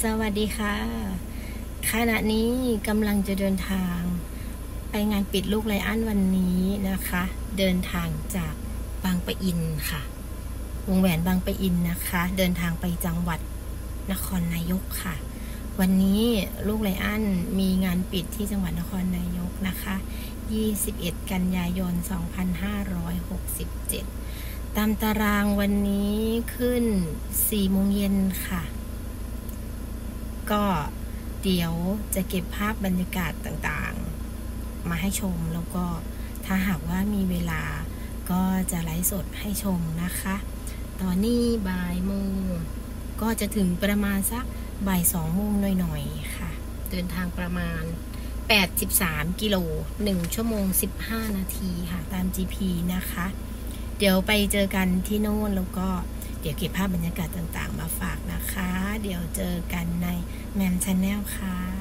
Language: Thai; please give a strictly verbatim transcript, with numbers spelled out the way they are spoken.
สวัสดีค่ะขณะนี้กำลังจะเดินทางไปงานปิดลูกไลอ้อนวันนี้นะคะเดินทางจากบางปะอินค่ะวงแหวนบางปะอินนะคะเดินทางไปจังหวัดนครนายกค่ะวันนี้ลูกไลอ้อนมีงานปิดที่จังหวัดนครนายกนะคะยี่สิบเอ็ดกันยายนสองพันห้าร้อยหกสิบเจ็ดตามตารางวันนี้ขึ้นสี่โมงเย็นค่ะก็เดี๋ยวจะเก็บภาพบรรยากาศต่างๆมาให้ชมแล้วก็ถ้าหากว่ามีเวลาก็จะไลฟ์สดให้ชมนะคะตอนนี้บ่ายโมงก็จะถึงประมาณสักบ่ายสองโมงหน่อยๆค่ะเดินทางประมาณแปดสิบสามกิโลหนึ่งชั่วโมงสิบห้านาทีค่ะตาม จี พี นะคะเดี๋ยวไปเจอกันที่โน่นแล้วก็เดี๋ยวเก็บภาพบรรยากาศต่างๆมาฝากนะคะเดี๋ยวเจอกันในแมม ชาแนล ค่ะ